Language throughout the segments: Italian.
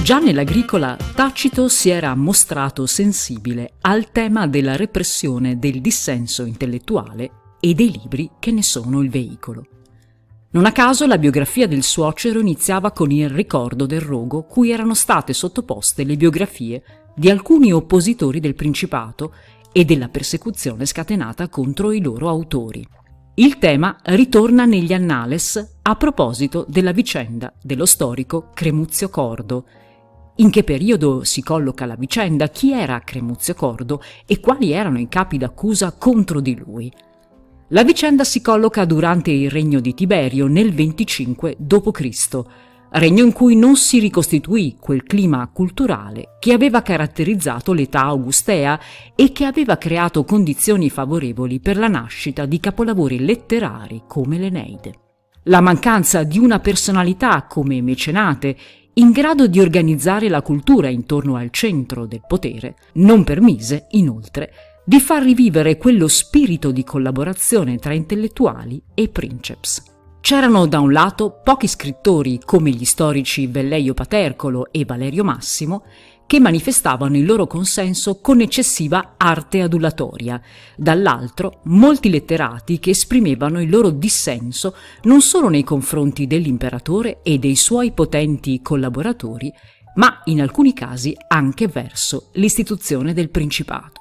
Già nell'Agricola Tacito si era mostrato sensibile al tema della repressione del dissenso intellettuale e dei libri che ne sono il veicolo. Non a caso la biografia del suocero iniziava con il ricordo del rogo cui erano state sottoposte le biografie di alcuni oppositori del Principato e della persecuzione scatenata contro i loro autori. Il tema ritorna negli Annales a proposito della vicenda dello storico Cremuzio Cordo. In che periodo si colloca la vicenda, chi era Cremuzio Cordo e quali erano i capi d'accusa contro di lui. La vicenda si colloca durante il regno di Tiberio nel 25 d.C., regno in cui non si ricostituì quel clima culturale che aveva caratterizzato l'età augustea e che aveva creato condizioni favorevoli per la nascita di capolavori letterari come l'Eneide. La mancanza di una personalità come Mecenate in grado di organizzare la cultura intorno al centro del potere non permise, inoltre, di far rivivere quello spirito di collaborazione tra intellettuali e princeps. C'erano da un lato pochi scrittori come gli storici Velleio Patercolo e Valerio Massimo che manifestavano il loro consenso con eccessiva arte adulatoria, dall'altro molti letterati che esprimevano il loro dissenso non solo nei confronti dell'imperatore e dei suoi potenti collaboratori, ma in alcuni casi anche verso l'istituzione del Principato.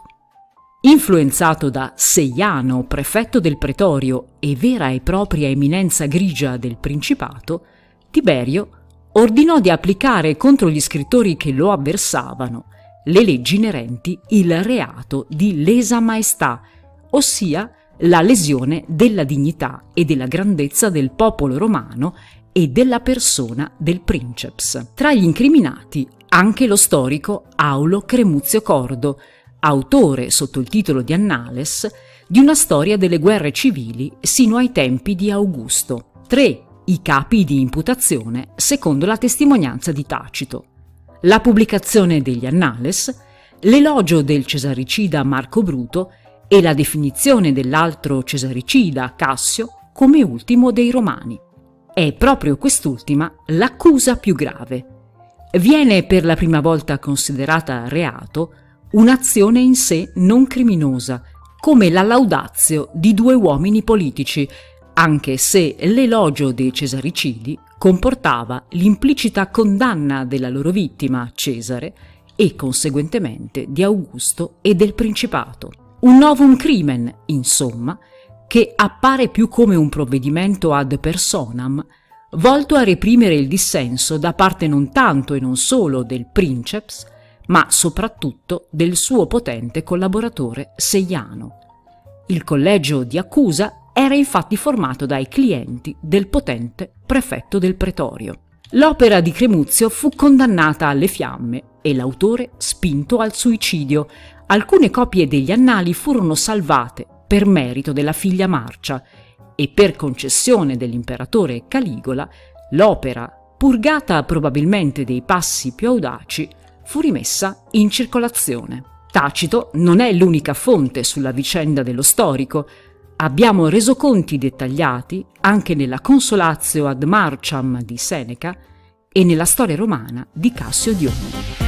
Influenzato da Seiano, prefetto del Pretorio e vera e propria eminenza grigia del Principato, Tiberio ordinò di applicare contro gli scrittori che lo avversavano le leggi inerenti il reato di lesa maestà, ossia la lesione della dignità e della grandezza del popolo romano e della persona del princeps. Tra gli incriminati anche lo storico Aulo Cremuzio Cordo, autore sotto il titolo di Annales di una storia delle guerre civili sino ai tempi di Augusto. 3 i capi di imputazione secondo la testimonianza di Tacito: la pubblicazione degli Annales, l'elogio del cesaricida Marco Bruto e la definizione dell'altro cesaricida Cassio come ultimo dei Romani. È proprio quest'ultima l'accusa più grave. Viene per la prima volta considerata reato un'azione in sé non criminosa, come la laudatio di 2 uomini politici, anche se l'elogio dei cesaricidi comportava l'implicita condanna della loro vittima, Cesare, e conseguentemente di Augusto e del Principato. Un novum crimen, insomma, che appare più come un provvedimento ad personam, volto a reprimere il dissenso da parte non tanto e non solo del princeps, ma soprattutto del suo potente collaboratore Seiano. Il collegio di accusa era infatti formato dai clienti del potente prefetto del Pretorio. L'opera di Cremuzio fu condannata alle fiamme e l'autore spinto al suicidio. Alcune copie degli annali furono salvate per merito della figlia Marcia e per concessione dell'imperatore Caligola l'opera, purgata probabilmente dei passi più audaci, fu rimessa in circolazione. Tacito non è l'unica fonte sulla vicenda dello storico. Abbiamo resoconti dettagliati anche nella Consolatio ad Marciam di Seneca e nella storia romana di Cassio Dione.